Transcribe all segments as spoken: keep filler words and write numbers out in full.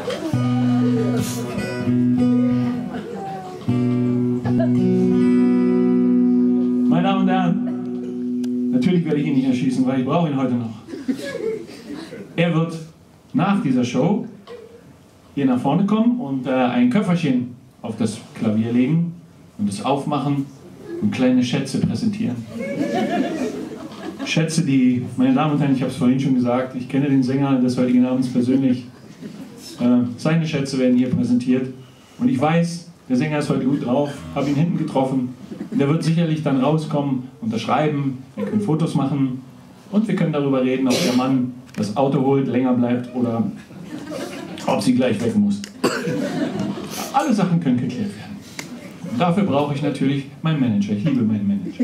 Meine Damen und Herren, natürlich werde ich ihn nicht erschießen, weil ich brauche ihn heute noch. Er wird nach dieser Show hier nach vorne kommen und äh, ein Köfferchen auf das Klavier legen und es aufmachen und kleine Schätze präsentieren. Schätze, die, meine Damen und Herren, ich habe es vorhin schon gesagt, ich kenne den Sänger des heutigen Abends persönlich. Äh, seine Schätze werden hier präsentiert und ich weiß, der Sänger ist heute gut drauf, habe ihn hinten getroffen. Der wird sicherlich dann rauskommen, unterschreiben, wir können Fotos machen und wir können darüber reden, ob der Mann das Auto holt, länger bleibt oder ob sie gleich weg muss. Alle Sachen können geklärt werden. Und dafür brauche ich natürlich meinen Manager. Ich liebe meinen Manager.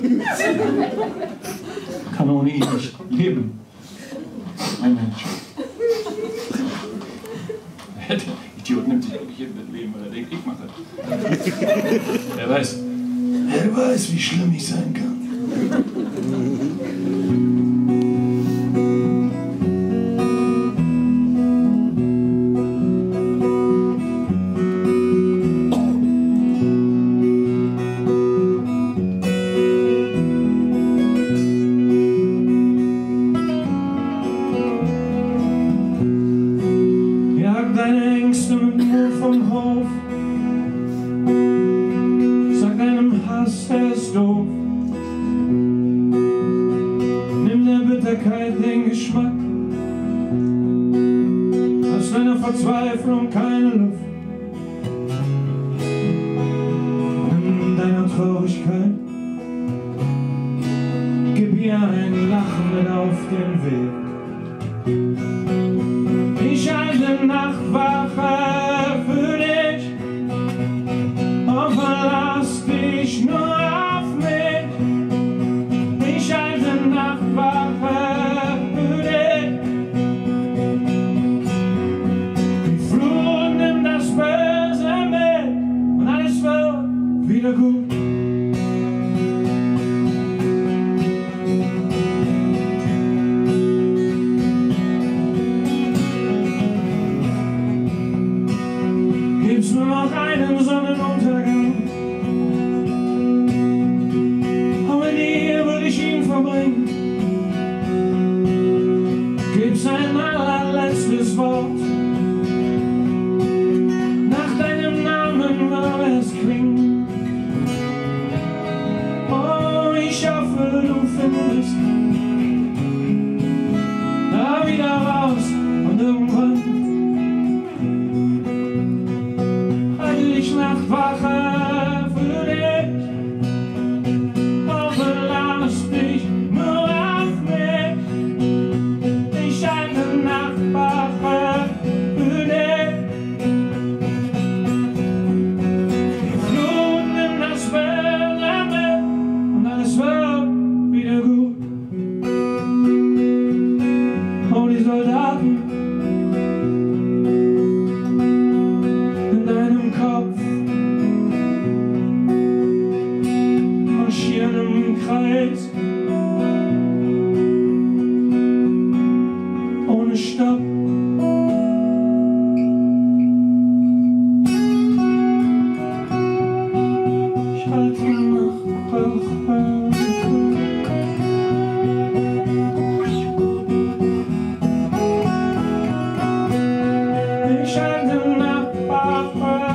Ich kann ohne ihn nicht leben. Mein Manager. Der Idiot nimmt sich wirklich hin mit Leben, weil er denkt, ich mache das. Er weiß, er weiß, wie schlimm ich sein kann. Deine Ängste mit mir vom Hof, sag deinem Hass, er ist doof. Nimm der Bitterkeit den Geschmack, aus deiner Verzweiflung keine Luft. Nimm deiner Traurigkeit, gib ihr ein Lachen mit auf den Weg. Ich halte Nachtwache für dich und verlass dich nur auf mich. Ich halte Nachtwache für dich. Die Flut nimmt das Böse mit und alles wird wieder gut. Gibt's nur noch einen Sonnenuntergang, und mit dir würde ich ihn verbringen. Gibt's ein allerletztes Wort, nach deinem Namen würde es klingen. Oh, ich hoffe, du findest da wieder raus und irgendwann Nachtwache für dich, oh, verlass dich nur auf mich. Ich halte Nachtwache für dich. Die Flut nimmt das Böse mit und alles wird wieder gut. Oh, die Soldaten in deinem Kopf marschieren im Kreis, ohne Stopp. Ich halte Nachtwache. Ich halte Nachtwache.